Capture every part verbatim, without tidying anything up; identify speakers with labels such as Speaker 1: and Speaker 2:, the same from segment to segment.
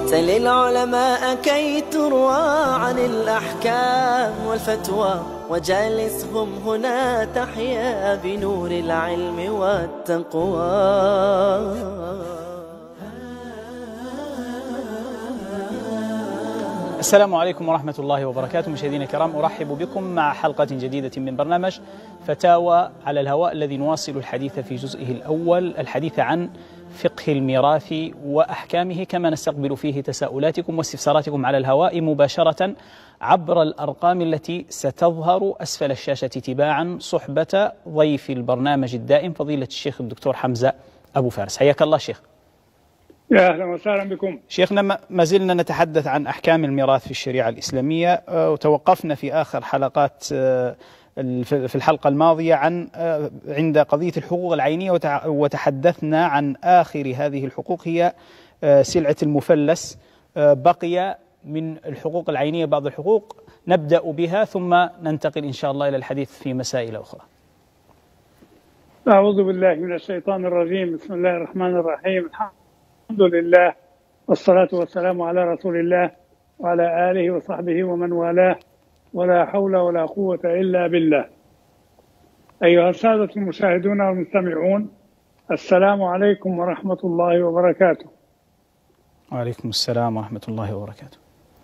Speaker 1: سل العلماء كي تروى عن الأحكام والفتوى، وجالسهم هنا تحيا بنور العلم والتقوى.
Speaker 2: السلام عليكم ورحمة الله وبركاته. مشاهدينا الكرام، أرحب بكم مع حلقة جديدة من برنامج فتاوى على الهواء، الذي نواصل الحديث في جزئه الأول، الحديث عن فقه الميراث وأحكامه، كما نستقبل فيه تساؤلاتكم واستفساراتكم على الهواء مباشرة عبر الأرقام التي ستظهر أسفل الشاشة تباعا، صحبة ضيف البرنامج الدائم فضيلة الشيخ الدكتور حمزة أبو فارس. حياك الله شيخ.
Speaker 3: يا أهلا وسهلا بكم.
Speaker 2: شيخنا، ما زلنا نتحدث عن أحكام الميراث في الشريعة الإسلامية، وتوقفنا في آخر حلقات في الحلقة الماضية عن عند قضية الحقوق العينية، وتحدثنا عن آخر هذه الحقوق هي سلعة المفلس. بقي من الحقوق العينية بعض الحقوق نبدأ بها، ثم ننتقل إن شاء الله إلى الحديث في مسائل أخرى.
Speaker 3: أعوذ بالله من الشيطان الرجيم. بسم الله الرحمن الرحيم. الحمد لله والصلاة والسلام على رسول الله وعلى آله وصحبه ومن والاه، ولا حول ولا قوة إلا بالله. أيها السادة المشاهدون والمستمعون، السلام عليكم ورحمة الله وبركاته.
Speaker 2: وعليكم السلام ورحمة الله وبركاته.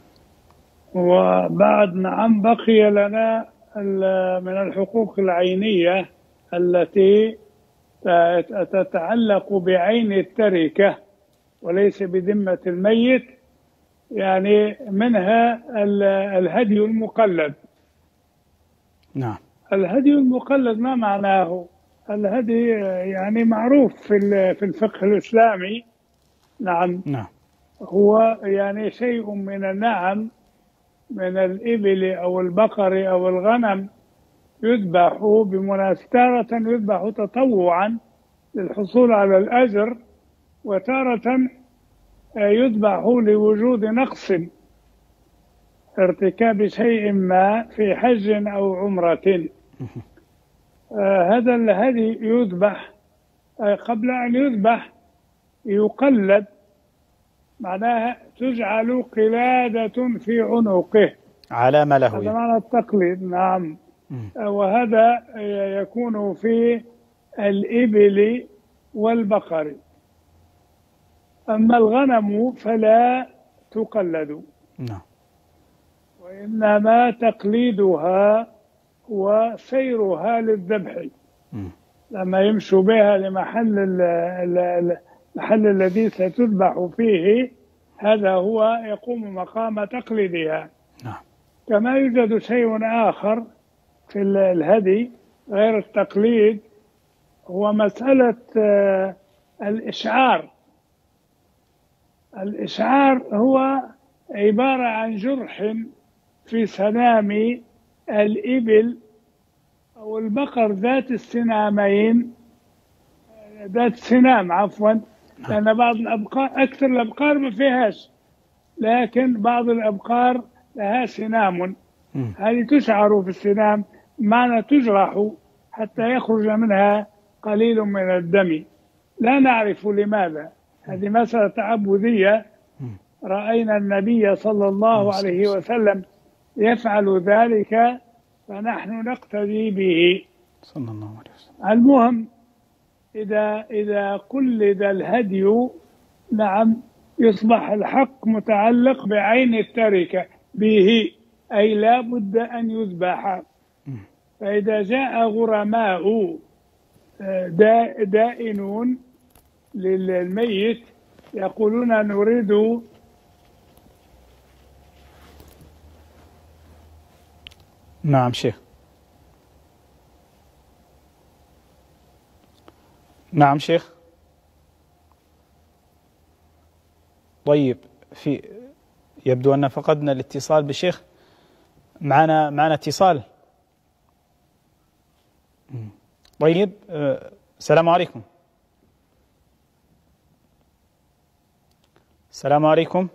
Speaker 3: وبعد نعم بقي لنا من الحقوق العينية التي تتعلق بعين التركة وليس بذمة الميت، يعني منها الهدي المقلد.
Speaker 2: نعم.
Speaker 3: الهدي المقلد ما معناه؟ الهدي يعني معروف في في الفقه الإسلامي. نعم.
Speaker 2: نعم.
Speaker 3: هو يعني شيء من النعم، من الإبل أو البقر أو الغنم، يذبح بمناسبة، تارة يذبح تطوعا للحصول على الأجر، وتارة يذبح لوجود نقص، ارتكاب شيء ما في حج أو عمرة. آه هذا الهدي يذبح. آه قبل أن يذبح يقلد، معناها تجعل قلادة في عنقه،
Speaker 2: علامة له،
Speaker 3: هذا معنى التقليد. نعم. آه وهذا يكون في الإبل والبقر. أما الغنم فلا تقلد،
Speaker 2: نعم،
Speaker 3: وإنما تقليدها وسيرها للذبح. لما يمشوا بها لمحل المحل الذي ستذبح فيه، هذا هو يقوم مقام تقليدها.
Speaker 2: نعم.
Speaker 3: كما يوجد شيء آخر في الهدي غير التقليد، هو مسألة الإشعار. الإشعار هو عبارة عن جرح في سنام الإبل أو البقر ذات السنامين، ذات سنام عفوا، لأن بعض الأبقار، أكثر الأبقار ما فيهاش، لكن بعض الأبقار لها سنام. هذه تشعر في السنام، معنى تجرح حتى يخرج منها قليل من الدم. لا نعرف لماذا، هذه مسألة تعبدية. رأينا النبي صلى الله عليه وسلم يفعل ذلك، فنحن نقتدي به
Speaker 2: صلى الله عليه وسلم.
Speaker 3: المهم، إذا إذا قلد الهدي، نعم، يصبح الحق متعلق بعين التركة به، أي لا بد أن يذبح. فإذا جاء غرماء دائنون للميت يقولون نريد
Speaker 2: نعم شيخ. نعم شيخ. طيب، في يبدو أن فقدنا الاتصال بالشيخ. معنا معنا اتصال. طيب، السلام عليكم. السلام عليكم.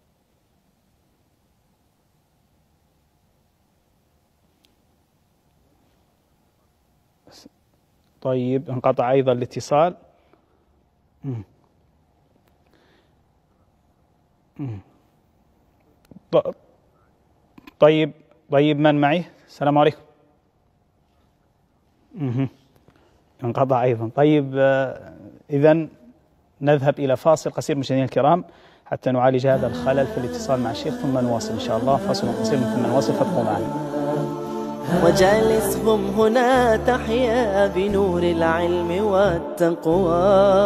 Speaker 2: طيب، انقطع أيضا الاتصال. طيب طيب من معي؟ السلام عليكم. انقطع أيضا. طيب إذن نذهب إلى فاصل قصير مشاهدينا الكرام حتى نعالج هذا الخلل في الاتصال مع الشيخ ثم نواصل إن شاء الله. فاصل قصير ثم نواصل، فابقوا معنا.
Speaker 1: وجالسهم هنا تحيا بنور العلم والتقوى.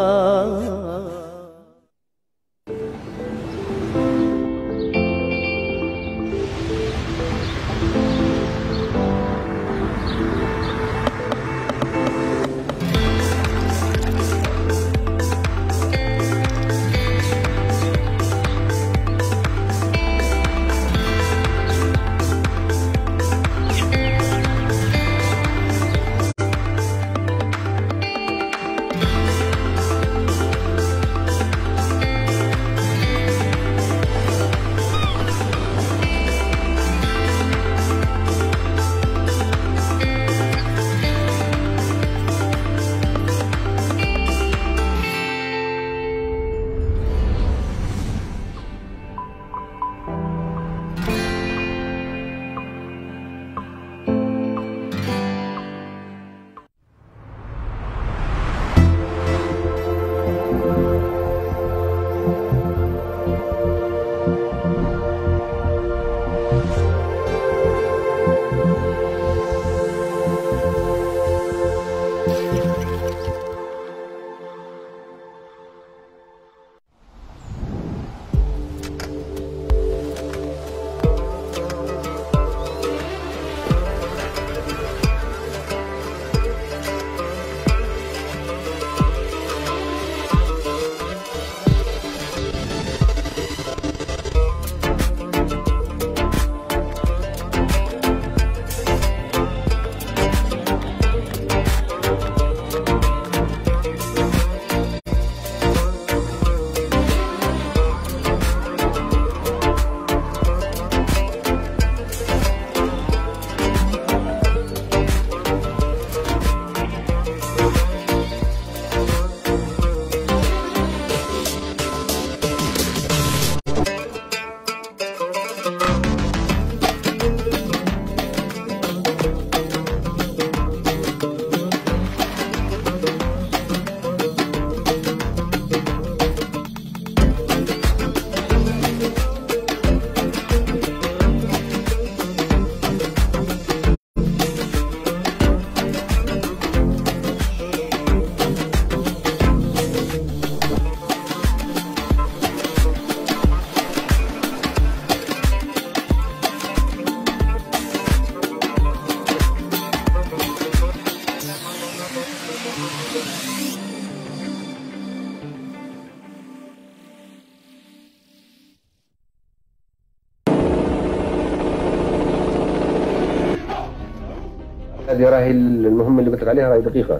Speaker 4: هذه راهي المهمة اللي قلت لك عليها راهي دقيقة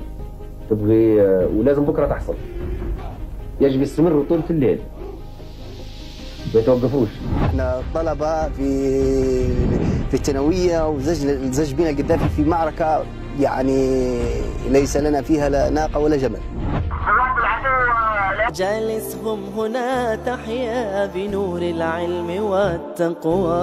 Speaker 4: تبغي، ولازم بكرة تحصل. يجب يستمروا طول الليل ما يتوقفوش.
Speaker 5: احنا طلبة في في الثانوية وزج زج بنا القذافي في معركة يعني ليس لنا فيها لا ناقة ولا جمل.
Speaker 1: جالسهم هنا تحيا بنور العلم والتقوى.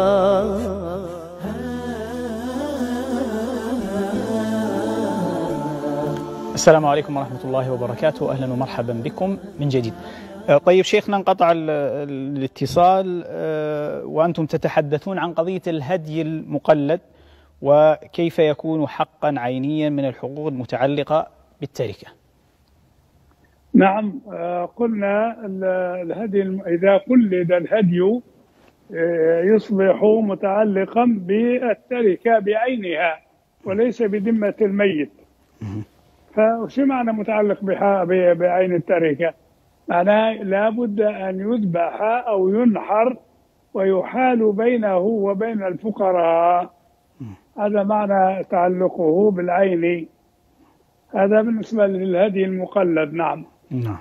Speaker 2: السلام عليكم ورحمة الله وبركاته، أهلا ومرحبا بكم من جديد. طيب شيخنا، انقطع الاتصال وأنتم تتحدثون عن قضية الهدي المقلد وكيف يكون حقا عينيا من الحقوق المتعلقة بالتركة.
Speaker 3: نعم، قلنا الهدي إذا قلد الهدي يصبح متعلقا بالتركة بعينها وليس بذمة الميت. فشو معنى متعلق بعين التركة؟ معناه لابد أن يذبح أو ينحر ويحال بينه وبين الفقراء، هذا معنى تعلقه بالعين. هذا بالنسبة للهدي المقلد. نعم.
Speaker 2: نعم.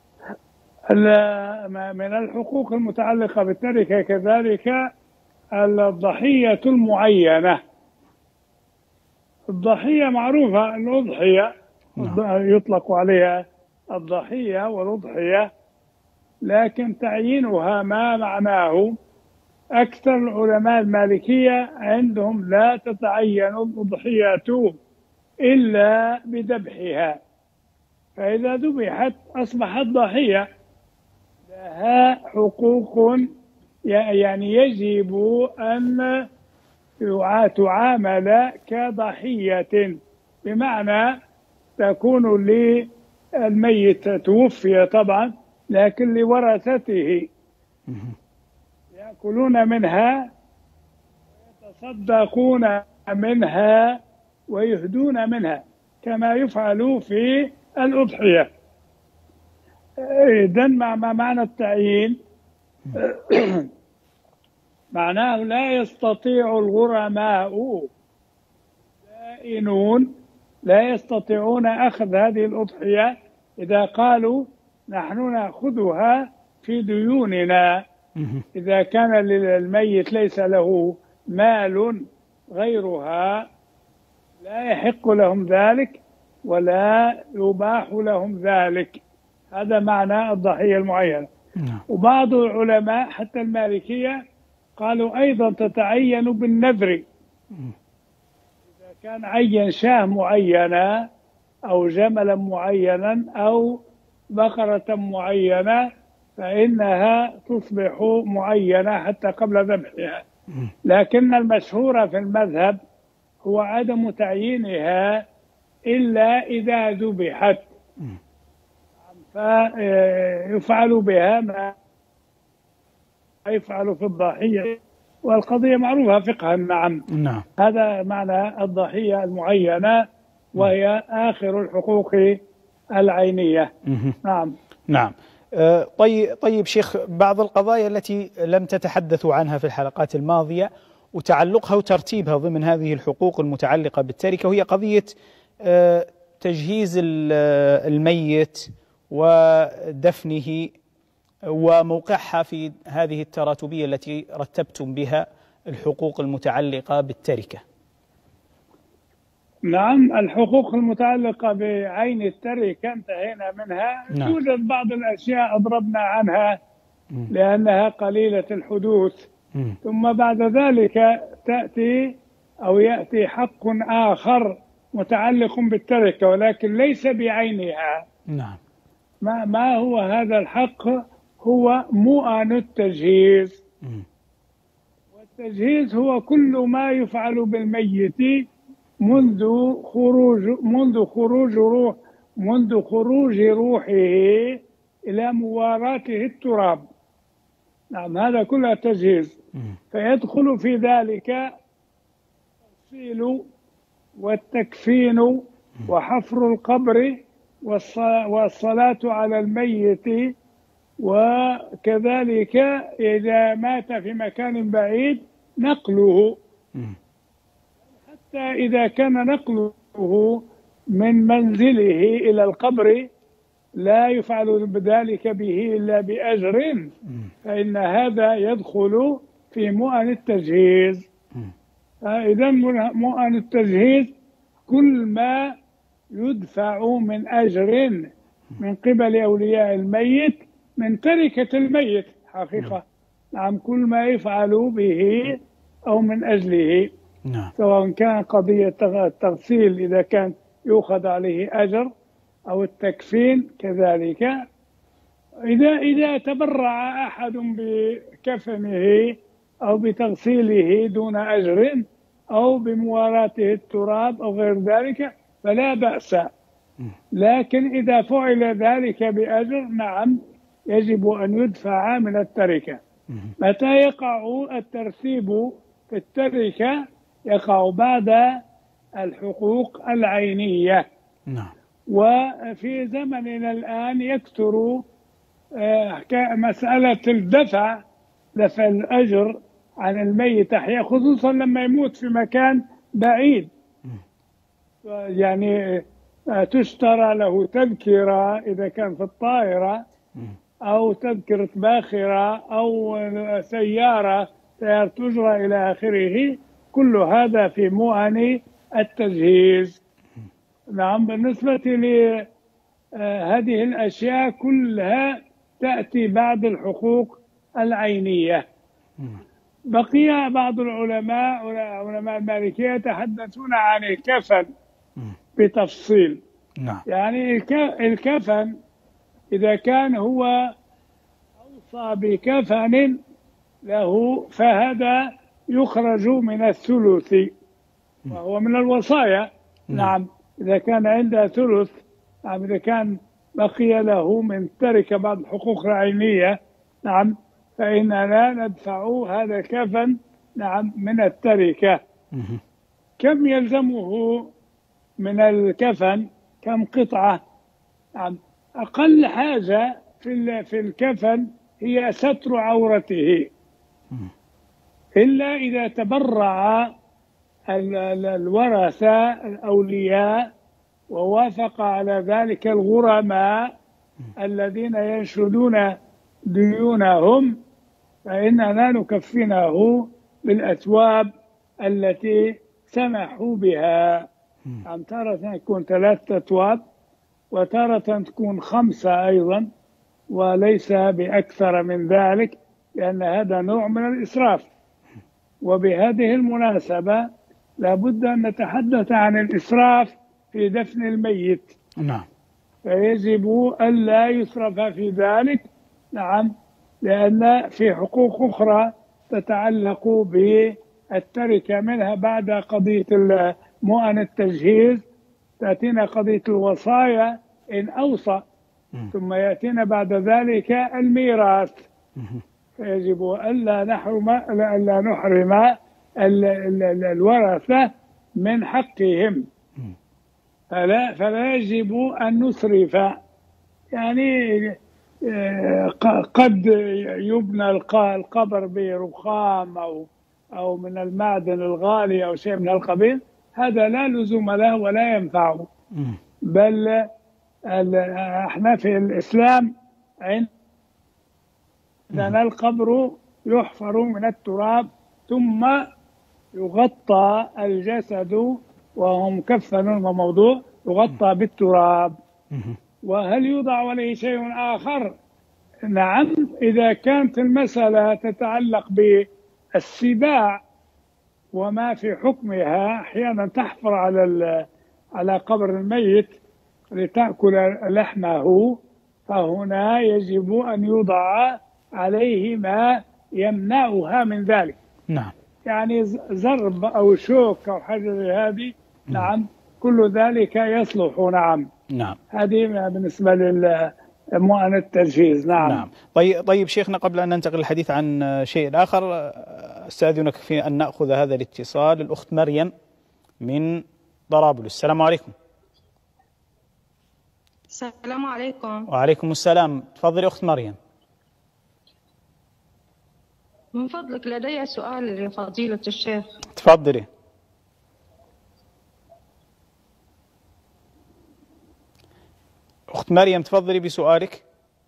Speaker 3: من الحقوق المتعلقة بالتركة كذلك الضحية المعينة. الضحية معروفة، الأضحية يطلق عليها الضحية والأضحية، لكن تعيينها ما معناه أكثر العلماء المالكية عندهم لا تتعين الأضحية إلا بذبحها، فإذا ذبحت أصبحت ضحية لها حقوق، يعني يجب أن تعامل كضحية، بمعنى تكون للميت توفي طبعا لكن لورثته يأكلون منها ويتصدقون منها ويهدون منها كما يفعل في الأضحية. إذن مع معنى التعيين معناه لا يستطيع الغرماء دائنون لا يستطيعون أخذ هذه الأضحية إذا قالوا نحن نأخذها في ديوننا. إذا كان للميت ليس له مال غيرها لا يحق لهم ذلك ولا يباح لهم ذلك. هذا معنى الضحية المعينة. وبعض العلماء حتى المالكية قالوا أيضا تتعين بالنذر، إذا كان عين شاه معينة أو جملا معينا أو بقرة معينة فإنها تصبح معينة حتى قبل ذبحها، لكن المشهور في المذهب هو عدم تعيينها إلا إذا ذبحت، فيفعل بها ما يفعل في الضحية، والقضية معروفة فقها. نعم.
Speaker 2: نعم.
Speaker 3: هذا معنى الضحية المعينة وهي آخر الحقوق العينية. نعم.
Speaker 2: نعم. طيب طيب شيخ، بعض القضايا التي لم تتحدثوا عنها في الحلقات الماضية وتعلقها وترتيبها ضمن هذه الحقوق المتعلقة بالتركة، وهي قضية تجهيز الميت ودفنه وموقعها في هذه التراتبية التي رتبتم بها الحقوق المتعلقة بالتركة.
Speaker 3: نعم، الحقوق المتعلقة بعين التركة انتهينا منها. نعم. توجد بعض الأشياء أضربنا عنها لأنها قليلة الحدوث. م. ثم بعد ذلك تأتي أو يأتي حق آخر متعلق بالتركة ولكن ليس بعينها.
Speaker 2: نعم.
Speaker 3: ما, ما هو هذا الحق؟ هو مؤن التجهيز. م. والتجهيز هو كل ما يفعل بالميت منذ خروج منذ خروج روح منذ خروج روحه إلى مواراته التراب. نعم، هذا كله تجهيز. فيدخل في ذلك التفصيل والتكفين وحفر القبر والصلاة على الميت، وكذلك إذا مات في مكان بعيد نقله، حتى إذا كان نقله من منزله إلى القبر لا يفعل بذلك به إلا بأجر، فإن هذا يدخل في مؤن التجهيز. إذا مؤن التجهيز كل ما يدفع من أجر من قبل أولياء الميت من تركة الميت حقيقة. نعم، كل ما يفعل به أو من أجله.
Speaker 2: نعم.
Speaker 3: سواء كان قضية التغسيل إذا كان يؤخذ عليه أجر أو التكفين كذلك. إذا إذا تبرع أحد بكفنه أو بتغسيله دون أجر أو بمواراته التراب أو غير ذلك فلا بأس، لكن إذا فعل ذلك بأجر نعم يجب أن يدفع من التركة. متى يقع الترتيب في التركة؟ يقع بعد الحقوق العينية.
Speaker 2: نعم.
Speaker 3: وفي زمننا الآن يكثر مسألة الدفع دفع الأجر عن الميت أحيانا، خصوصا لما يموت في مكان بعيد. يعني تشترى له تذكرة إذا كان في الطائرة أو تذكرة باخرة أو سيارة سيارة تجرى إلى آخره، كل هذا في مؤن التجهيز. نعم. بالنسبة لهذه الأشياء كلها تأتي بعد الحقوق العينية. بقي بعض العلماء علماء المالكية يتحدثون عن الكفن بتفصيل.
Speaker 2: نعم.
Speaker 3: يعني الكفن إذا كان هو أوصى بكفن له فهذا يخرج من الثلث وهو من الوصايا. نعم. إذا كان عنده ثلث، نعم، إذا كان بقي له من ترك بعض الحقوق العينية، نعم، فإننا ندفع هذا الكفن، نعم، من التركة. كم يلزمه من الكفن؟ كم قطعة؟ نعم، أقل حاجة في في الكفن هي ستر عورته، إلا إذا تبرع الورثة الأولياء ووافق على ذلك الغرماء الذين ينشدون ديونهم، فإننا نكفنه بالأثواب التي سمحوا بها. عم تارة تكون ثلاثة أثواب وتارة تكون خمسة أيضا، وليس بأكثر من ذلك، لأن هذا نوع من الإسراف. وبهذه المناسبة لابد أن نتحدث عن الإسراف في دفن الميت.
Speaker 2: نعم.
Speaker 3: فيجب ألا يسرف في ذلك، نعم، لأن في حقوق أخرى تتعلق بالتركة، منها بعد قضية مؤن التجهيز تأتينا قضية الوصايا إن أوصى، ثم يأتينا بعد ذلك الميراث. فيجب ألا نحرم ألا نحرم الورثة من حقهم، فلا فلا يجب أن نسرف. يعني قد يبنى القبر برخام أو أو من المعدن الغالي أو شيء من القبيل، هذا لا لزوم له ولا ينفعه. بل احنا في الإسلام عندنا القبر يحفر من التراب ثم يغطى الجسد وهو مكفن وموضوع، يغطى بالتراب. وهل يوضع عليه شيء آخر؟ نعم، إذا كانت المسألة تتعلق بالسباع وما في حكمها، أحيانا تحفر على على قبر الميت لتأكل لحمه، فهنا يجب أن يوضع عليه ما يمنعها من ذلك.
Speaker 2: نعم. يعني
Speaker 3: زرب أو شوك أو حاجة هذه، نعم، كل ذلك يصلح. نعم.
Speaker 2: نعم.
Speaker 3: هذه بالنسبة لمؤن التجهيز. نعم.
Speaker 2: نعم. طيب طيب شيخنا، قبل أن ننتقل الحديث عن شيء آخر، أستأذنك في أن نأخذ هذا الاتصال. الأخت مريم من طرابلس. السلام عليكم.
Speaker 6: السلام عليكم.
Speaker 2: وعليكم السلام. تفضلي أخت مريم.
Speaker 6: من فضلك لدي سؤال لفضيلة الشيخ.
Speaker 2: تفضلي. أخت مريم تفضلي بسؤالك.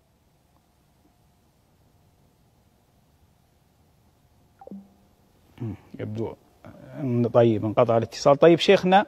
Speaker 2: يبدو طيب انقطع الاتصال. طيب شيخنا،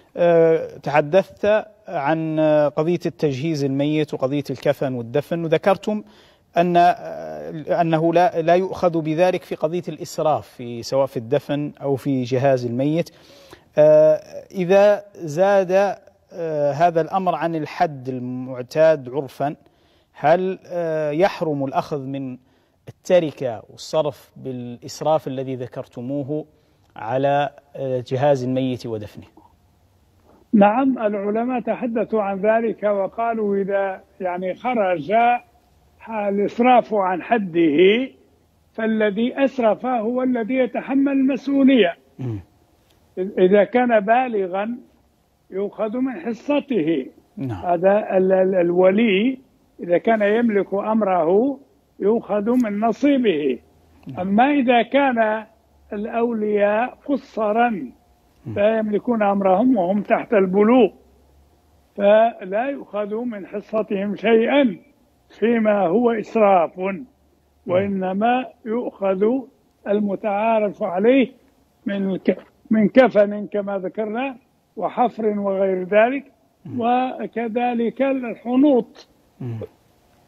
Speaker 2: تحدثت عن قضية التجهيز الميت وقضية الكفن والدفن، وذكرتم أن أنه لا لا يؤخذ بذلك في قضية الإسراف، في سواء في الدفن أو في جهاز الميت. إذا زاد هذا الأمر عن الحد المعتاد عرفا، هل يحرم الأخذ من التركة والصرف بالإسراف الذي ذكرتموه على جهاز الميت ودفنه؟
Speaker 3: نعم، العلماء تحدثوا عن ذلك وقالوا إذا يعني خرج الإسراف عن حده فالذي أسرف هو الذي يتحمل المسؤولية. إذا كان بالغا يؤخذ من حصته.
Speaker 2: نعم.
Speaker 3: هذا الولي إذا كان يملك أمره يؤخذ من نصيبه. أما إذا كان الأولياء قصرا لا يملكون أمرهم وهم تحت البلوغ، فلا يؤخذ من حصتهم شيئا فيما هو إسراف، وإنما يؤخذ المتعارف عليه من من كفن كما ذكرنا وحفر وغير ذلك، وكذلك الحنوط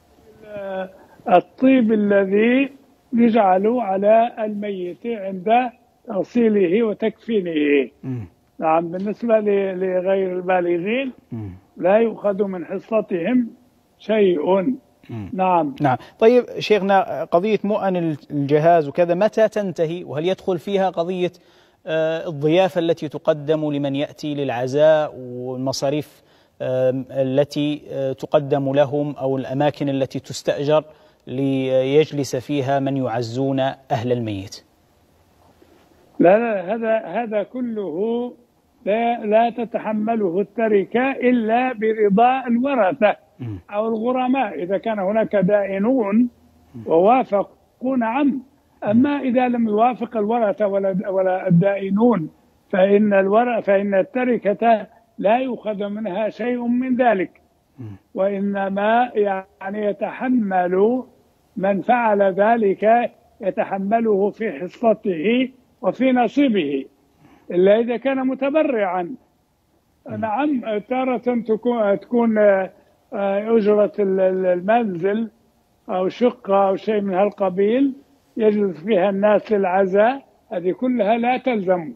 Speaker 3: الطيب الذي يجعل على الميت عند تغسيله وتكفينه. نعم. بالنسبة لغير البالغين لا يؤخذ من حصتهم شيء. نعم.
Speaker 2: نعم. طيب شيخنا، قضية مؤن الجهاز وكذا متى تنتهي، وهل يدخل فيها قضية الضيافة التي تقدم لمن يأتي للعزاء والمصاريف التي تقدم لهم أو الأماكن التي تستأجر ليجلس فيها من يعزون أهل الميت؟
Speaker 3: لا لا هذا هذا كله لا, لا تتحمله التركة إلا برضا الورثة أو الغرماء إذا كان هناك دائنون ووافقوا. نعم. أما إذا لم يوافق الورثة ولا ولا الدائنون فإن الورثة فإن التركة لا يؤخذ منها شيء من ذلك، وإنما يعني يتحمل من فعل ذلك يتحمله في حصته وفي نصيبه إلا إذا كان متبرعا. نعم. تارة تكون تكون أجرة المنزل أو شقة أو شيء من هالقبيل يجلس فيها الناس للعزاء، هذه كلها لا تلزم،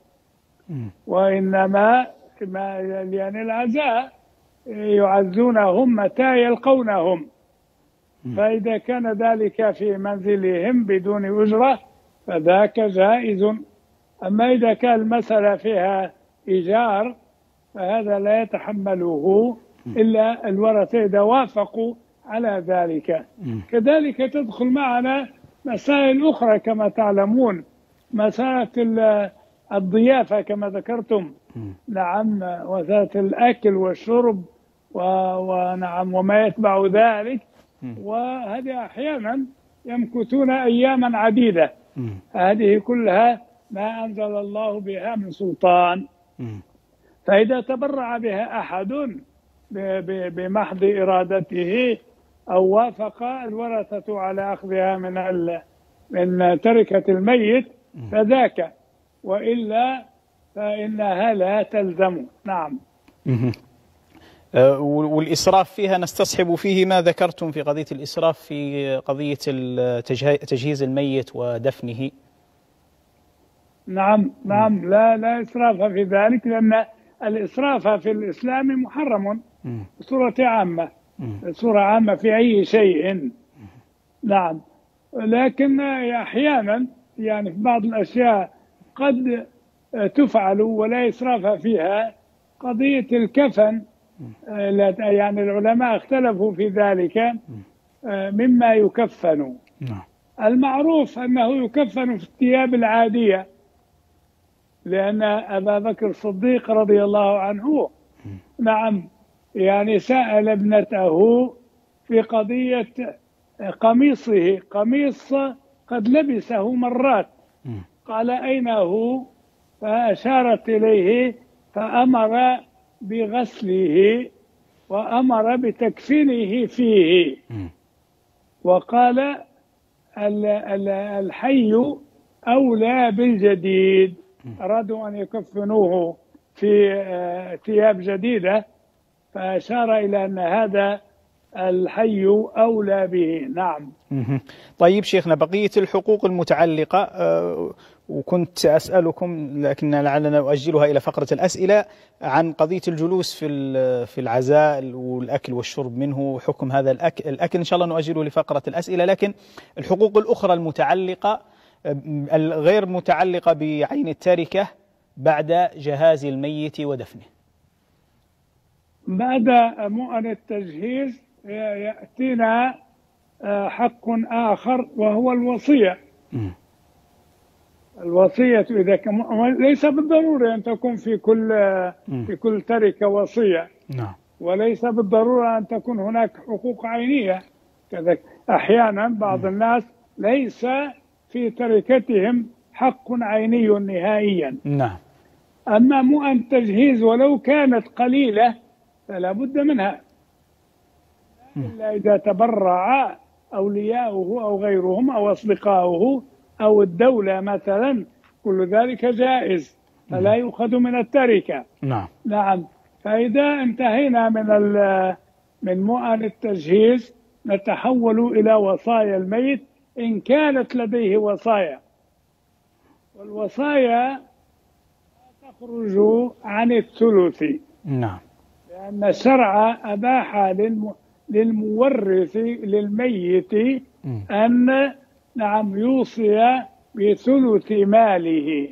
Speaker 3: وإنما يعني العزاء يعزونهم متى يلقونهم، فإذا كان ذلك في منزلهم بدون أجرة فذاك جائز. أما إذا كان المسألة فيها إيجار فهذا لا يتحمله إلا الورثة إذا وافقوا على ذلك. كذلك تدخل معنا مسائل أخرى كما تعلمون، مسألة الضيافة كما ذكرتم. نعم. مسألة الأكل والشرب ونعم وما يتبع ذلك، وهذه أحيانا يمكثون أياما عديدة، هذه كلها ما أنزل الله بها من سلطان. فإذا تبرع بها أحد بمحض إرادته أو وافق الورثة على أخذها من من تركة الميت فذاك، وإلا فإنها لا تلزم. نعم.
Speaker 2: والإسراف فيها نستصحب فيه ما ذكرتم في قضية الإسراف في قضية تجهيز الميت ودفنه.
Speaker 3: نعم. نعم. لا لا إسراف في ذلك، لأن الإسراف في الإسلام محرم بصورة عامة، بصورة عامة في أي شيء. نعم. لكن أحيانا يعني في بعض الأشياء قد تفعل ولا إسراف فيها. قضية الكفن يعني العلماء اختلفوا في ذلك مما يكفن. المعروف أنه يكفن في الثياب العادية، لأن أبا بكر الصديق رضي الله عنه نعم يعني سأل ابنته في قضية قميصه، قميص قد لبسه مرات، قال أين هو؟ فأشارت إليه فأمر بغسله وأمر بتكفينه فيه، وقال الحي أولى بالجديد. أرادوا أن يكفنوه في ثياب جديدة فأشار إلى أن هذا الحي أولى به. نعم.
Speaker 2: طيب شيخنا، بقية الحقوق المتعلقة وكنت أسألكم لكن لعلنا نؤجلها إلى فقرة الأسئلة عن قضية الجلوس في في العزاء والأكل والشرب منه، حكم هذا الأكل, الأكل إن شاء الله نؤجله لفقرة الأسئلة. لكن الحقوق الأخرى المتعلقة الغير متعلقة بعين التركة بعد جهاز الميت ودفنه.
Speaker 3: بعد مؤن التجهيز يأتينا حق آخر وهو الوصية. الوصية إذا كان ليس بالضرورة أن تكون في كل في كل تركة وصية، وليس بالضرورة أن تكون هناك حقوق عينية كذلك. أحيانا بعض الناس ليس في تركتهم حق عيني نهائيا.
Speaker 2: نعم.
Speaker 3: أما مؤن التجهيز ولو كانت قليلة فلا بد منها، إلا إذا تبرع أولياؤه أو غيرهم أو أصدقاؤه أو الدولة مثلا، كل ذلك جائز فلا يؤخذ من التركة.
Speaker 2: نعم.
Speaker 3: نعم. فإذا انتهينا من من مؤن التجهيز نتحول إلى وصايا الميت إن كانت لديه وصايا. والوصايا تخرج عن الثلث.
Speaker 2: نعم.
Speaker 3: لأن الشرع أباح للم... للمورث للميت أن نعم يوصي بثلث ماله،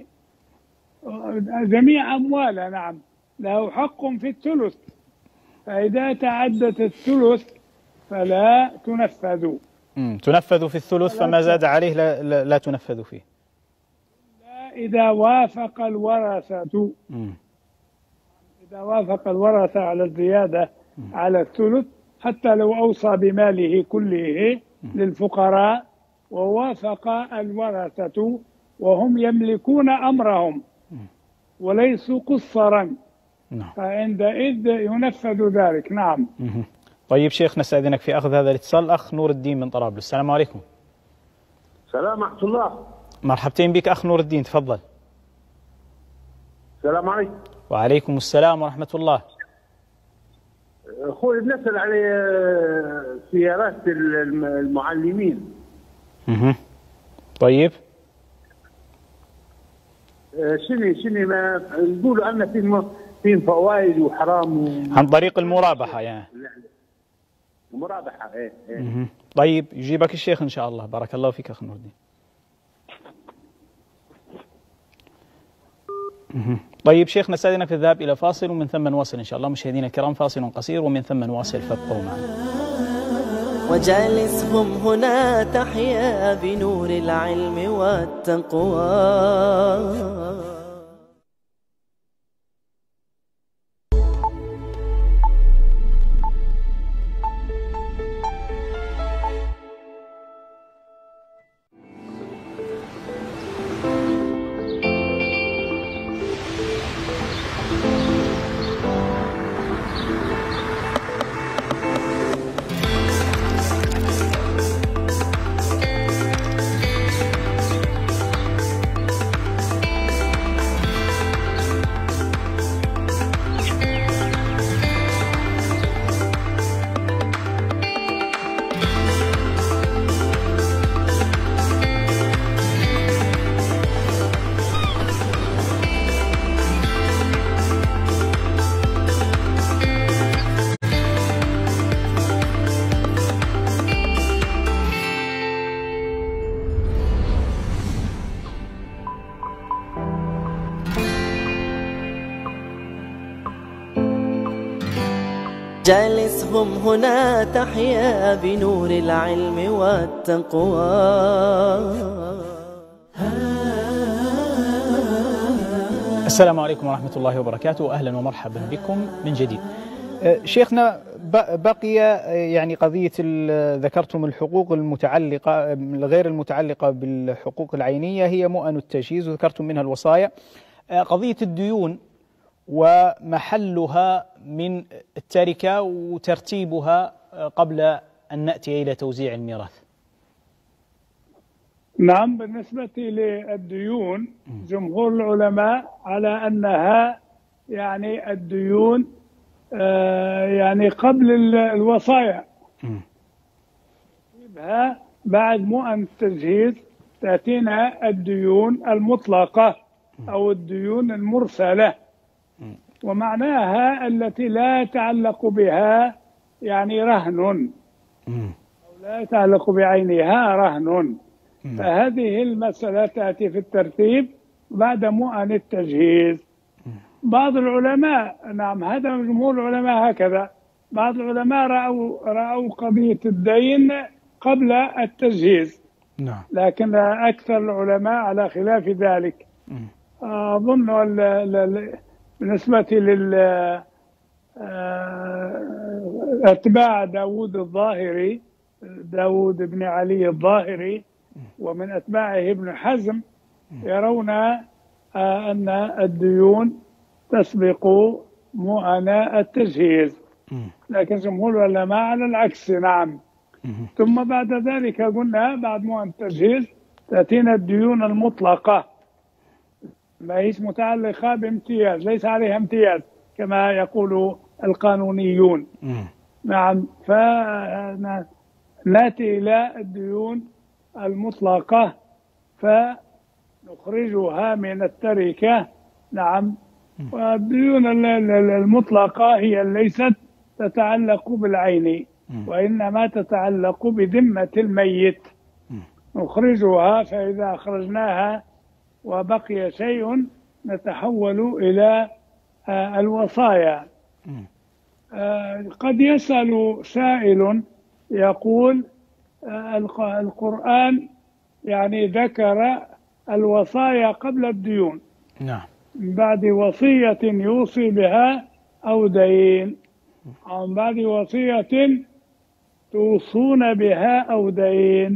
Speaker 3: جميع أمواله نعم له حق في الثلث، فإذا تعدت الثلث فلا تنفذ.
Speaker 2: مم. تنفذ في الثلث، فما زاد عليه لا, لا, لا تنفذ فيه
Speaker 3: إذا وافق الورثة.
Speaker 2: مم.
Speaker 3: إذا وافق الورثة على الزيادة على الثلث، حتى لو أوصى بماله كله للفقراء ووافق الورثة وهم يملكون أمرهم وليسوا قصرا، فعندئذ ينفذ ذلك. نعم.
Speaker 2: مم. طيب شيخ، نستأذنك في أخذ هذا الاتصال. أخ نور الدين من طرابلس. السلام عليكم.
Speaker 7: السلام ورحمة الله.
Speaker 2: مرحبتين بك أخ نور الدين، تفضل.
Speaker 7: السلام عليكم.
Speaker 2: وعليكم السلام ورحمة الله.
Speaker 7: أخوي بنسأل على سيارات المعلمين.
Speaker 2: مه. طيب
Speaker 7: شنو شنو ما يقولوا أن في في فوائد وحرام و...
Speaker 2: عن طريق المرابحة يعني.
Speaker 7: المرابحة إيه إيه.
Speaker 2: مه. طيب يجيبك الشيخ إن شاء الله. بارك الله فيك أخ نور الدين. طيب شيخ، نستأذنك في الذهاب إلى فاصل ومن ثم نواصل إن شاء الله. مشاهدينا الكرام، فاصل قصير ومن ثم نواصل، فابقوا معنا.
Speaker 1: وجالسهم هنا تحيا بنور العلم والتقوى. جالسهم هنا تحيا بنور العلم والتقوى.
Speaker 2: السلام عليكم ورحمة الله وبركاته. أهلا ومرحبا بكم من جديد. شيخنا، بقي يعني قضية ذكرتم الحقوق المتعلقة غير المتعلقة بالحقوق العينية هي مؤن التجهيز، وذكرتم منها الوصايا. قضية الديون ومحلها من التركة وترتيبها قبل أن نأتي إلى توزيع الميراث.
Speaker 3: نعم، بالنسبة للديون جمهور العلماء على أنها يعني الديون آه يعني قبل الوصايا، بعد مؤن التجهيز تأتينا الديون المطلقة أو الديون المرسلة، ومعناها التي لا يتعلق بها يعني رهن أو لا يتعلق بعينها رهن. فهذه المسألة تأتي في الترتيب بعد مؤن التجهيز. بعض العلماء، نعم هذا جمهور العلماء هكذا، بعض العلماء رأوا رأوا قضية الدين قبل التجهيز،
Speaker 2: نعم، لكن
Speaker 3: أكثر العلماء على خلاف ذلك. أظن بالنسبة لل أتباع داود الظاهري، داود بن علي الظاهري، ومن أتباعه ابن حزم، يرون أن الديون تسبق مؤن التجهيز، لكن جمهور العلماء على العكس. نعم. ثم بعد ذلك قلنا بعد مؤن التجهيز تأتينا الديون المطلقة، ما هيش متعلقة بامتياز، ليس عليها امتياز كما يقول القانونيون. نعم. ف نأتي إلى الديون المطلقة فنخرجها من التركة. نعم. والديون المطلقة هي ليست تتعلق بالعين وإنما تتعلق بذمة الميت، نخرجها، فإذا أخرجناها وبقي شيء نتحول إلى الوصايا. قد يسأل سائل يقول القرآن يعني ذكر الوصايا قبل الديون،
Speaker 2: نعم،
Speaker 3: من بعد وصية يوصي بها أو دين، أو من بعد وصية توصون بها أو دين.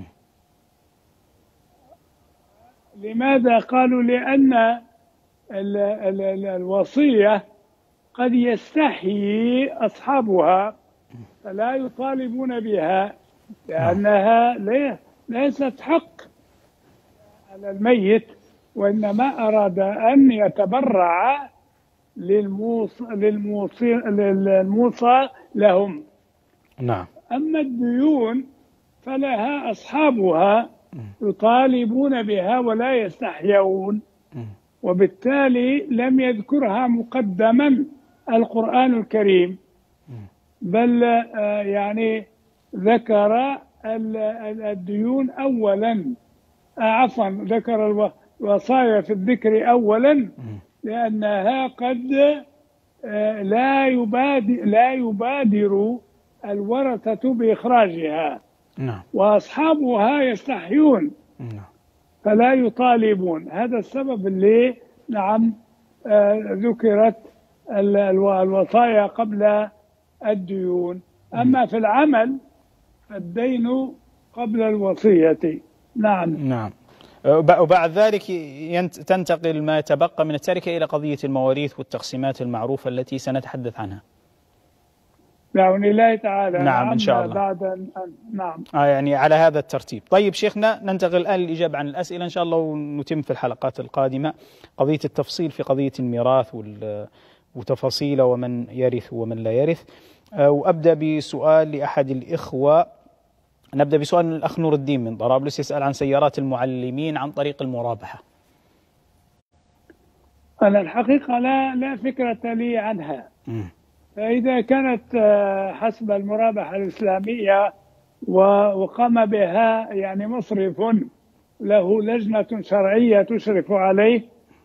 Speaker 3: لماذا قالوا؟ لأن ال ال ال الوصية قد يستحيي أصحابها فلا يطالبون بها لأنها ليست حق على الميت، وإنما أراد أن يتبرع للموصى للموصى للموصى لهم.
Speaker 2: نعم.
Speaker 3: أما الديون فلها أصحابها يطالبون بها ولا يستحيون، وبالتالي لم يذكرها مقدما القرآن الكريم، بل يعني ذكر الديون أولا، عفوا ذكر الوصايا في الذكر أولا، لأنها قد لا يبادر لا يبادر الورثة بإخراجها،
Speaker 2: نعم،
Speaker 3: وأصحابها يستحيون فلا يطالبون. هذا السبب اللي نعم ذكرت الوصايا قبل الديون. أما في العمل فالدين قبل الوصية. نعم.
Speaker 2: نعم. وبعد ذلك تنتقل ما يتبقى من التركة إلى قضية المواريث والتقسيمات المعروفة التي سنتحدث عنها
Speaker 3: بعون الله تعالى.
Speaker 2: نعم إن شاء الله.
Speaker 3: بعد أن نعم.
Speaker 2: آه يعني على هذا الترتيب. طيب شيخنا، ننتقل الآن للإجابة عن الأسئلة إن شاء الله، ونتم في الحلقات القادمة قضية التفصيل في قضية الميراث وتفاصيله ومن يرث ومن لا يرث. آه وأبدأ بسؤال لأحد الإخوة. نبدأ بسؤال من الأخ نور الدين من طرابلس، يسأل عن سيارات المعلمين عن طريق المرابحة.
Speaker 3: أنا الحقيقة لا لا فكرة لي عنها. م. فإذا كانت حسب المرابحة الإسلامية وقام بها يعني مصرف له لجنة شرعية تشرف عليه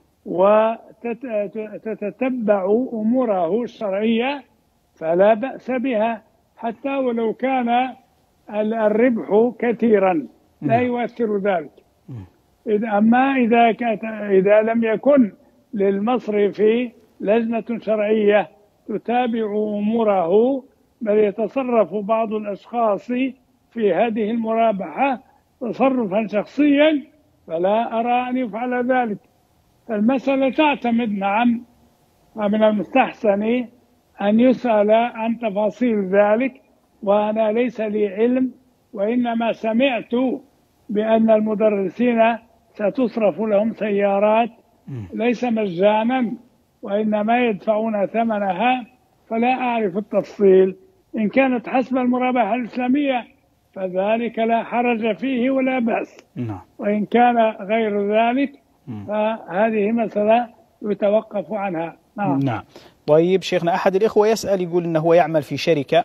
Speaker 3: وتتتبع أموره الشرعية فلا بأس بها، حتى ولو كان الربح كثيرا لا يؤثر ذلك. أما إذا إذا لم يكن للمصرف لجنة شرعية تتابع أموره، بل يتصرف بعض الأشخاص في هذه المرابحة تصرفا شخصيا، فلا أرى أن يفعل ذلك. المسألة تعتمد، نعم، ومن المستحسن أن يسأل عن تفاصيل ذلك، وأنا ليس لي علم، وإنما سمعت بأن المدرسين ستصرف لهم سيارات ليس مجانا وإنما يدفعون ثمنها، فلا أعرف التفصيل. إن كانت حسب المرابحة الإسلامية فذلك لا حرج فيه ولا بأس، وإن كان غير ذلك فهذه مسألة يتوقف عنها. نعم.
Speaker 2: نعم. طيب شيخنا، أحد الإخوة يسأل يقول أنه هو يعمل في شركة،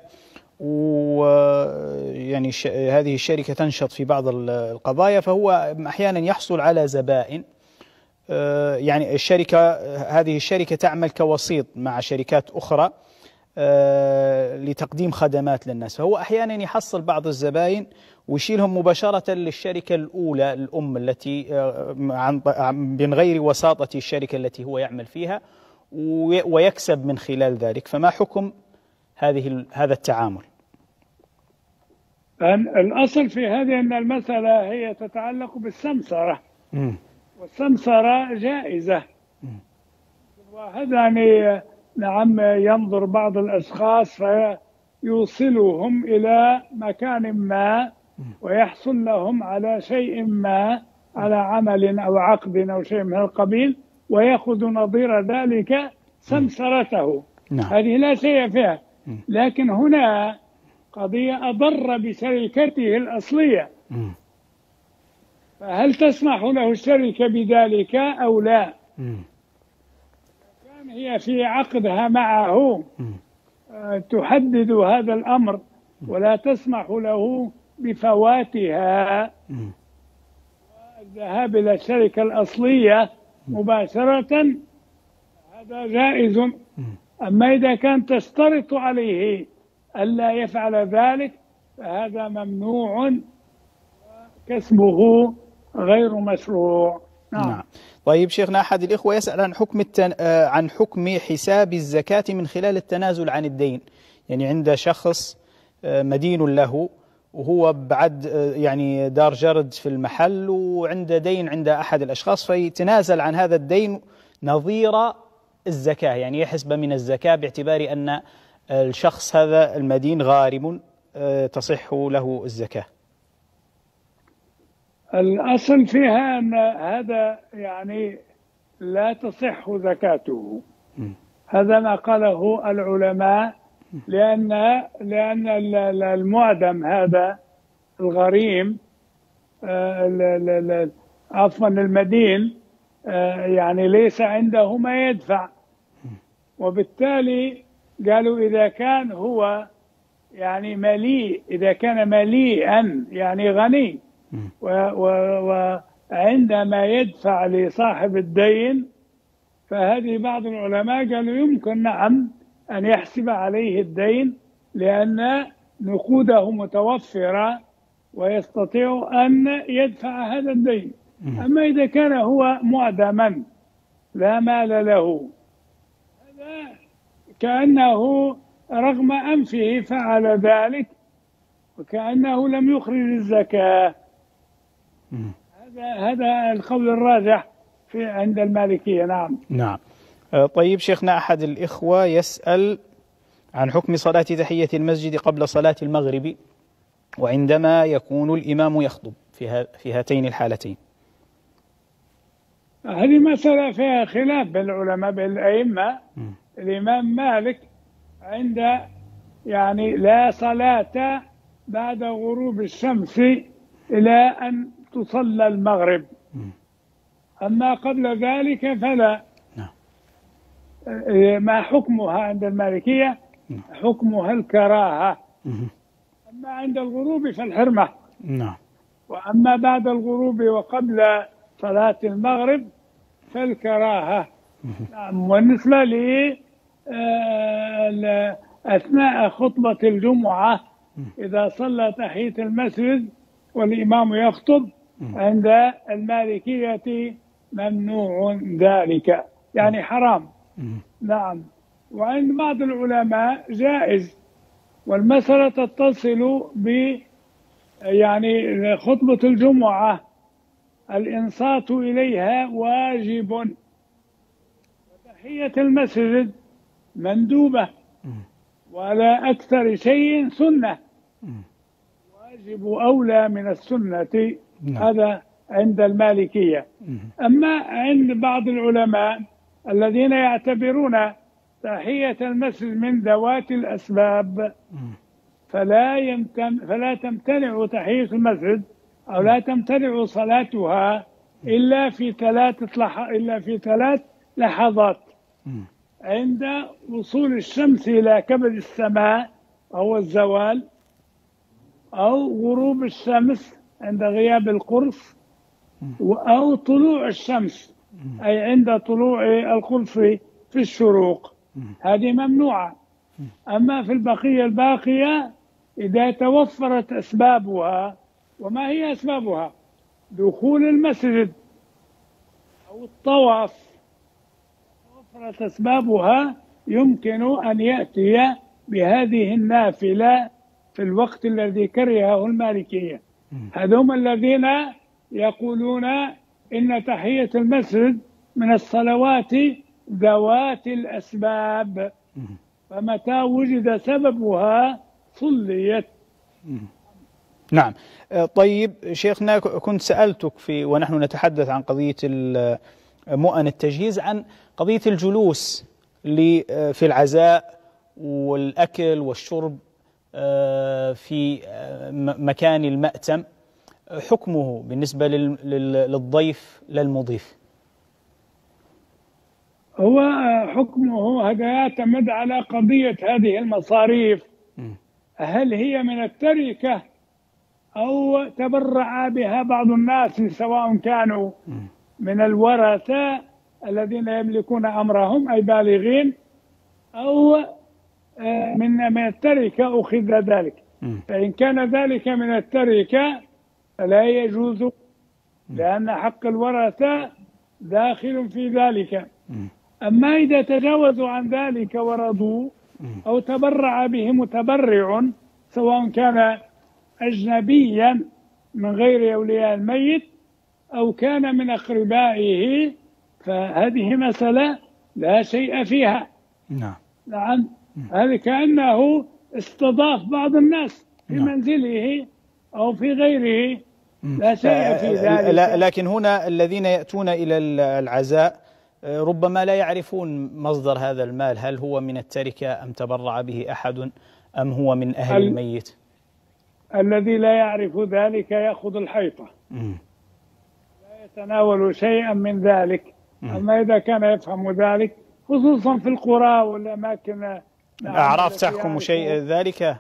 Speaker 2: ويعني هذه الشركة تنشط في بعض القضايا، فهو أحيانا يحصل على زبائن، يعني الشركة هذه الشركة تعمل كوسيط مع شركات أخرى لتقديم خدمات للناس، فهو أحيانا يحصل بعض الزبائن ويشيلهم مباشرة للشركة الأولى الأم التي من غير وساطة الشركة التي هو يعمل فيها، ويكسب من خلال ذلك. فما حكم هذه هذا التعامل؟
Speaker 3: الأصل في هذه أن المسألة هي تتعلق بالسمسرة، م. والسمسرة جائزة. واحد يعني نعم ينظر بعض الأشخاص فيوصلهم إلى مكان ما ويحصل لهم على شيء ما، على عمل أو عقد أو شيء من القبيل، ويأخذ نظير ذلك سمسرته.
Speaker 2: نعم.
Speaker 3: هذه لا شيء فيها. لكن هنا قضية أضر بشركته الأصلية، فهل تسمح له الشركة بذلك أو لا؟ كان هي في عقدها معه تحدد هذا الأمر ولا تسمح له بفواتها والذهاب إلى الشركة الأصلية مباشرة، هذا جائز. أما إذا كان تشترط عليه ألا يفعل ذلك فهذا ممنوع، كسبه غير مشروع. نعم.
Speaker 2: نعم. طيب شيخنا، أحد الإخوة يسأل عن حكم التن... عن حكم حساب الزكاة من خلال التنازل عن الدين. يعني عند شخص مدين له وهو بعد يعني دار جرد في المحل وعنده دين عند أحد الأشخاص، فيتنازل عن هذا الدين نظير الزكاة، يعني يحسب من الزكاة باعتبار أن الشخص هذا المدين غارم تصح له الزكاة.
Speaker 3: الأصل فيها أن هذا يعني لا تصح زكاته، هذا ما قاله العلماء، لأن لأن المعدم هذا الغريم عفوا المدين يعني ليس عنده ما يدفع، وبالتالي قالوا إذا كان هو يعني مليء، إذا كان مليئا يعني غني وعندما يدفع لصاحب الدين، فهذه بعض العلماء قالوا يمكن نعم أن يحسب عليه الدين لأن نقوده متوفرة ويستطيع أن يدفع هذا الدين. أما إذا كان هو معدما لا مال له، هذا كأنه رغم أنفه فعل ذلك وكأنه لم يخرج الزكاة. هذا هذا القول الراجح في عند المالكية. نعم.
Speaker 2: نعم. طيب شيخنا، أحد الإخوة يسأل عن حكم صلاة تحية المسجد قبل صلاة المغرب وعندما يكون الإمام يخطب في في هاتين الحالتين.
Speaker 3: هذه مسألة فيها خلاف بين العلماء بين الأئمة. الإمام مالك عند يعني لا صلاة بعد غروب الشمس إلى أن تصلى المغرب، أما قبل ذلك فلا. ما حكمها عند المالكية؟ حكمها الكراهة. أما عند الغروب فالحرمة. وأما بعد الغروب وقبل صلاة المغرب فالكراهة. بالنسبة لي أثناء خطبة الجمعة إذا صلى تحية المسجد والإمام يخطب عند المالكية ممنوع ذلك، يعني حرام. نعم. وعند بعض العلماء جائز، والمسألة تتصل ب يعني خطبة الجمعة الإنصات إليها واجب، وتحية المسجد مندوبة، ولا أكثر شيء سنة، واجب أولى من السنة. هذا عند المالكية. أما عند بعض العلماء الذين يعتبرون تحية المسجد من ذوات الأسباب فلا يمكن فلا تمتنع تحية المسجد أو لا تمتنع صلاتها إلا في ثلاث لح... إلا في ثلاث لحظات: عند وصول الشمس إلى كبد السماء وهو الزوال، أو غروب الشمس عند غياب القرص، أو طلوع الشمس أي عند طلوع القرص في الشروق. هذه ممنوعة. أما في البقية الباقية إذا توفرت أسبابها. وما هي أسبابها؟ دخول المسجد أو الطواف، توفرت أسبابها يمكن أن يأتي بهذه النافلة في الوقت الذي كرهه المالكية. هذوم الذين يقولون إن تحية المسجد من الصلوات ذوات الأسباب، فمتى وجد سببها صليت.
Speaker 2: نعم. طيب شيخنا، كنت سألتك في ونحن نتحدث عن قضية مؤن التجهيز عن قضية الجلوس في العزاء والأكل والشرب في مكان المأتم، حكمه بالنسبة للضيف للمضيف؟
Speaker 3: هو حكمه هذا يعتمد على قضية هذه المصاريف، هل هي من التركة أو تبرع بها بعض الناس، سواء كانوا من الورثة الذين يملكون أمرهم أي بالغين، أو من من التركة أخذ ذلك. فإن كان ذلك من التركة فلا يجوز، لأن حق الورثة داخل في ذلك. أما إذا تجاوزوا عن ذلك ورضوا أو تبرع به متبرع، سواء كان أجنبيا من غير أولياء الميت أو كان من أقربائه، فهذه مسألة لا شيء فيها.
Speaker 2: نعم.
Speaker 3: نعم. هذا كأنه استضاف بعض الناس في نعم. منزله أو في غيره، لا شيء في ذلك.
Speaker 2: لكن هنا الذين يأتون إلى العزاء ربما لا يعرفون مصدر هذا المال، هل هو من التركة أم تبرع به أحد أم هو من أهل الميت؟
Speaker 3: الذي لا يعرف ذلك يأخذ الحيطة،
Speaker 2: مم.
Speaker 3: لا يتناول شيئا من ذلك. مم. أما إذا كان يفهم ذلك، خصوصا في القرى والأماكن
Speaker 2: الأعراف تحكم شيء ذلك؟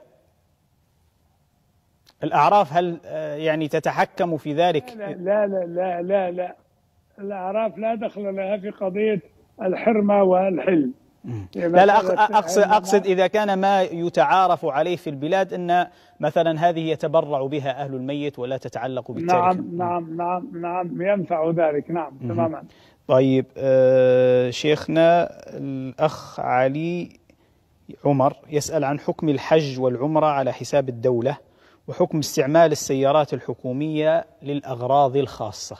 Speaker 2: الأعراف هل يعني تتحكم في ذلك؟
Speaker 3: لا لا لا لا لا, لا. الأعراف لا دخل لها في قضية الحرمة والحل.
Speaker 2: لا لا أقصد, أقصد إذا كان ما يتعارف عليه في البلاد أن مثلا هذه يتبرع بها أهل الميت ولا تتعلق بالتركة.
Speaker 3: نعم نعم نعم نعم ينفع ذلك. نعم تماما.
Speaker 2: طيب آه شيخنا الأخ علي عمر يسأل عن حكم الحج والعمرة على حساب الدولة، وحكم استعمال السيارات الحكومية للأغراض الخاصة.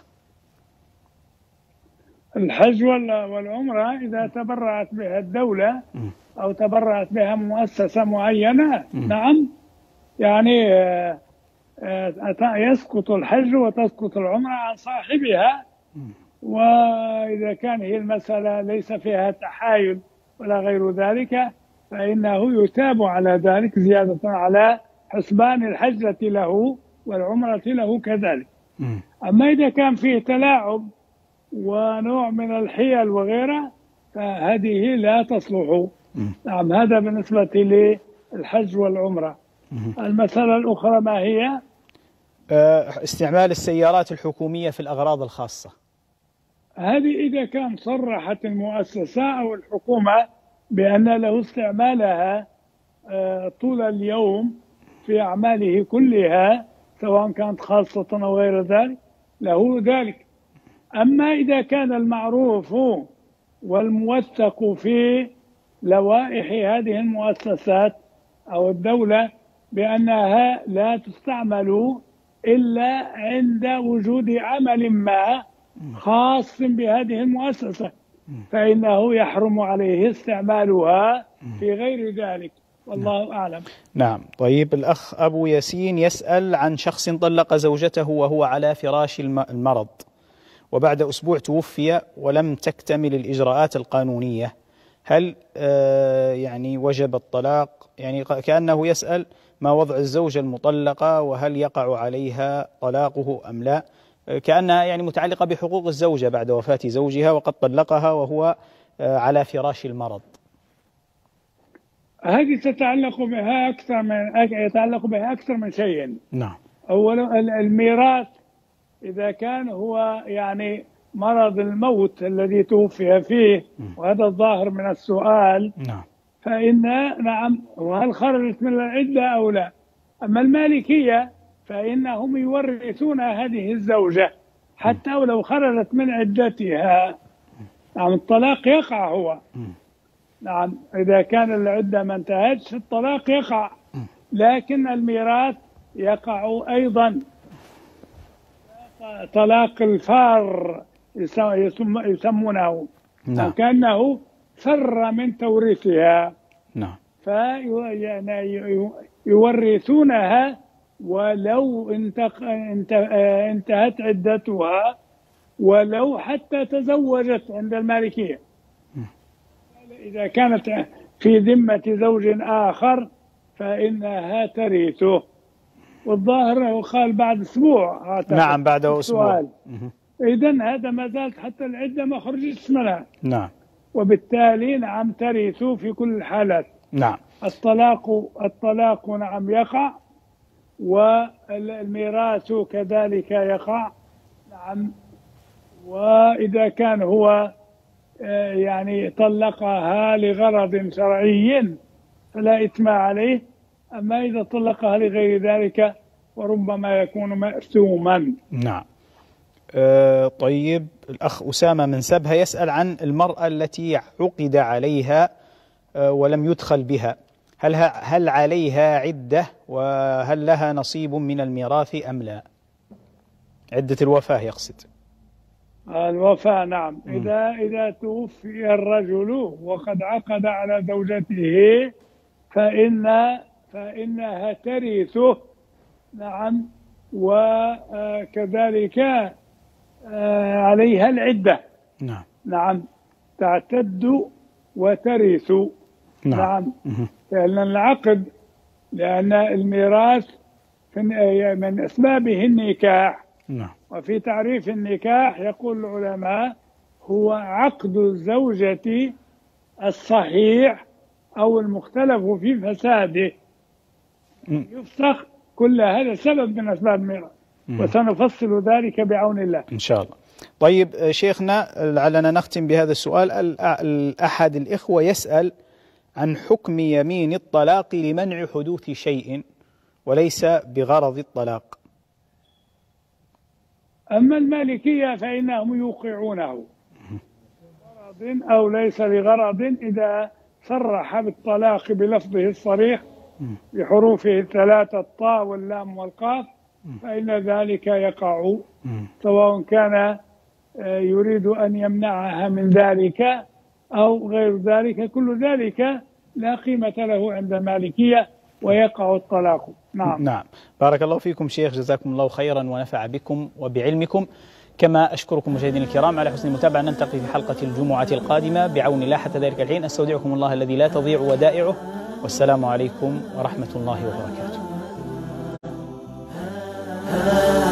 Speaker 3: الحج والعمرة إذا تبرعت بها الدولة أو تبرعت بها مؤسسة معينة، نعم، يعني يسقط الحج وتسقط العمرة عن صاحبها. وإذا كان هي المسألة ليس فيها تحايل ولا غير ذلك، فإنه يتاب على ذلك زيادة على حسبان الحجة له والعمرة له كذلك. أما إذا كان فيه تلاعب ونوع من الحيل وغيرها فهذه لا تصلح. نعم، هذا بالنسبة للحج والعمرة. المسألة الأخرى ما هي؟
Speaker 2: استعمال السيارات الحكومية في الأغراض الخاصة.
Speaker 3: هذه إذا كان صرحت المؤسسة أو الحكومة بأن له استعمالها طول اليوم في أعماله كلها، سواء كانت خاصة أو غير ذلك، له ذلك. أما إذا كان المعروف والموثق في لوائح هذه المؤسسات أو الدولة بأنها لا تستعمل إلا عند وجود عمل ما خاص بهذه المؤسسة، فإنه يحرم عليه استعمالها في غير ذلك، والله أعلم.
Speaker 2: نعم. طيب الأخ أبو ياسين يسأل عن شخص طلق زوجته وهو على فراش المرض، وبعد أسبوع توفي ولم تكتمل الإجراءات القانونية، هل آه يعني وجب الطلاق؟ يعني كأنه يسأل ما وضع الزوجة المطلقة وهل يقع عليها طلاقه أم لا، كأنها يعني متعلقة بحقوق الزوجة بعد وفاة زوجها وقد طلقها وهو آه على فراش المرض.
Speaker 3: هذه تتعلق بها أكثر من يتعلق بها أكثر من شيء.
Speaker 2: نعم.
Speaker 3: أولا الميراث، إذا كان هو يعني مرض الموت الذي توفي فيه، وهذا الظاهر من السؤال،
Speaker 2: نعم،
Speaker 3: فإن نعم، وهل خرجت من العدة أو لا. أما المالكية فإنهم يورثون هذه الزوجة حتى ولو خرجت من عدتها. نعم، الطلاق يقع هو. نعم، إذا كان العدة ما انتهتش الطلاق يقع، لكن الميراث يقع أيضا. طلاق الفار يسمونه،
Speaker 2: نعم،
Speaker 3: كأنه فر من توريثها.
Speaker 2: نعم،
Speaker 3: فيورثونها ولو انتهت عدتها، ولو حتى تزوجت عند المالكية. إذا كانت في ذمة زوج آخر فإنها ترثه. والظاهر أنه قال بعد أسبوع.
Speaker 2: نعم بعد أسبوع.
Speaker 3: إذن هذا ما زالت حتى العدة ما خرجت منها.
Speaker 2: نعم.
Speaker 3: وبالتالي نعم ترث في كل الحالات.
Speaker 2: نعم.
Speaker 3: الطلاق الطلاق نعم يقع، والميراث كذلك يقع. نعم. وإذا كان هو يعني طلقها لغرض شرعي فلا إثم عليه، أما إذا طلقها لغير ذلك وربما يكون مأثوما.
Speaker 2: نعم. أه طيب، الأخ أسامة من سبها يسأل عن المرأة التي عقد عليها أه ولم يدخل بها، هل هل عليها عدة وهل لها نصيب من الميراث أم لا؟ عدة الوفاة يقصد.
Speaker 3: الوفاة نعم. م. إذا إذا توفي الرجل وقد عقد على زوجته فإن فإنها ترثه. نعم. وكذلك عليها العدة.
Speaker 2: نعم.
Speaker 3: نعم تعتد وترث.
Speaker 2: نعم.
Speaker 3: نعم. لأن العقد، لأن الميراث من أسبابه النكاح.
Speaker 2: نعم.
Speaker 3: وفي تعريف النكاح يقول العلماء هو عقد الزوجة الصحيح أو المختلف في فساده يفسخ، كل هذا سبب من أسباب الميراث، وسنفصل ذلك بعون الله
Speaker 2: إن شاء الله. طيب شيخنا، لعلنا نختم بهذا السؤال. أحد الإخوة يسأل عن حكم يمين الطلاق لمنع حدوث شيء وليس بغرض الطلاق.
Speaker 3: أما المالكية فإنهم يوقعونه لغرض أو ليس لغرض، إذا صرح بالطلاق بلفظه الصريح بحروفه الثلاثة الطاء واللام والقاف فإن ذلك يقع، سواء كان يريد أن يمنعها من ذلك أو غير ذلك، كل ذلك لا قيمة له عند المالكية ويقع الطلاق. نعم.
Speaker 2: نعم. بارك الله فيكم شيخ، جزاكم الله خيرا ونفع بكم وبعلمكم. كما أشكركم مشاهدينا الكرام على حسن المتابعة. نلتقي في حلقة الجمعة القادمة بعون الله. حتى ذلك الحين أستودعكم الله الذي لا تضيع ودائعه، والسلام عليكم ورحمة الله وبركاته.